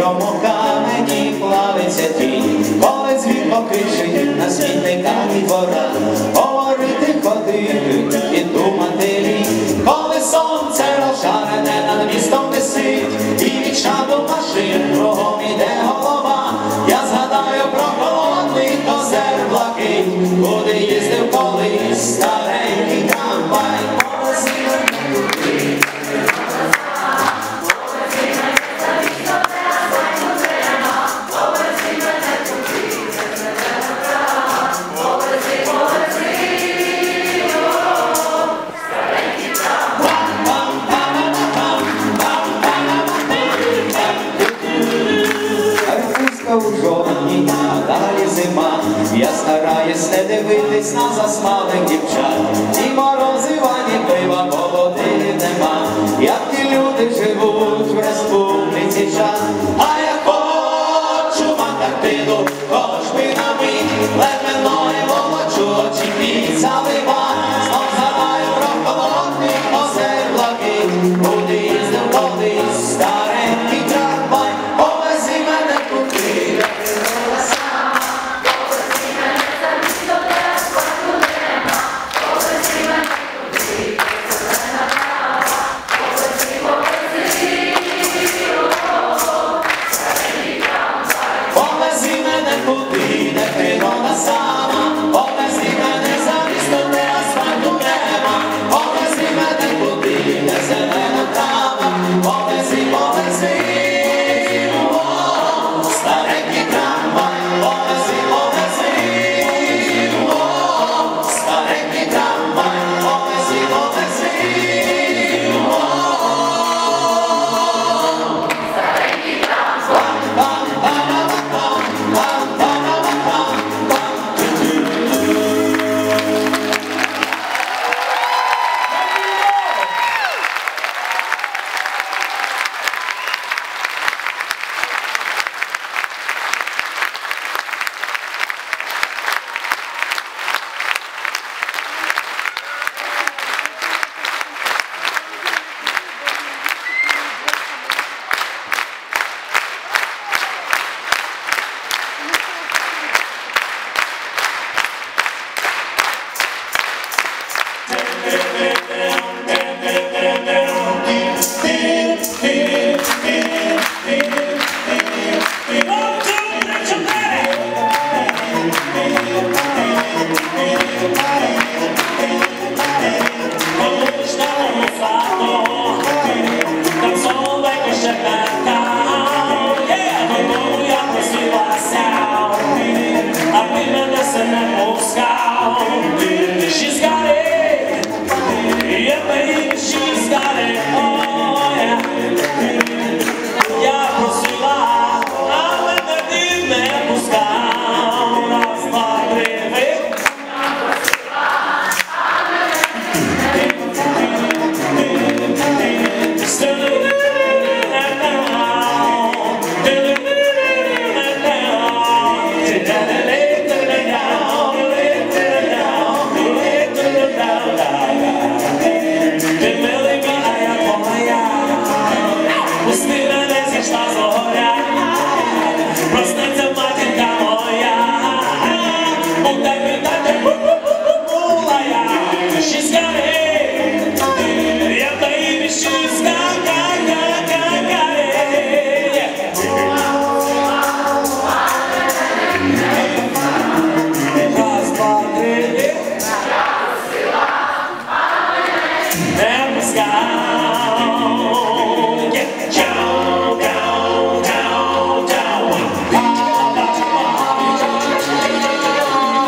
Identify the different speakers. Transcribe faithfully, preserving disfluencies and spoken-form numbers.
Speaker 1: чорному камені плавиться тінь, коли дзвін покричить на смітниках і дворах, говорити, ходити і думати лінь, коли сонце розжарене над містом висить, і від шаду машин кругом іде голова. Я згадаю про холодний козир блакить, куди їздив колись старенький трамвай. У жовтні, а далі зима, я стараюсь не дивитись на засмалених дівчат, і морозива, ні пива, бо води нема, як ті люди живуть в республіці Чад. А я хочу в Антарктиду, хоч би на мить, ледвиною волочу, очі під залива, знов згадаю про холодний козир блакить, куди їздив колись старенький трамвай. Повези мене туди, де природа сама, повези мене за місто, де асфальту нема, повези мене туди, де зелена трава, повези, повези, о, старенький трамвай, повези, повези, о, старенький трамвай, повези, повези, о, старенький трамвай. She's got it, yeah baby, she's got it, oh yeah. Я просила, але ти не пускав, раз, два, три, ви. Я просила,